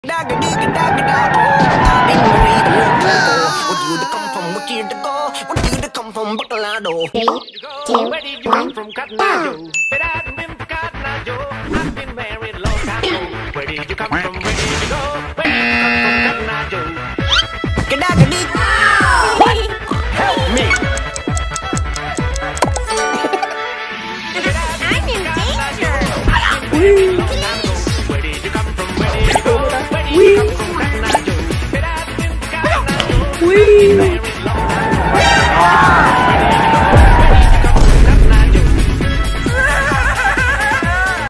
I've been married a long time ago. What you to come from? What you to go? What you to come from? Bacalado. Where did you come from, Cotton Eye Joe? But I haven't been from Cotton Eye Joe. I've been married a long time ago. Where did you come from? Where did you go? Where did you come from, Cotton Eye Joe? Help me! I'm in danger.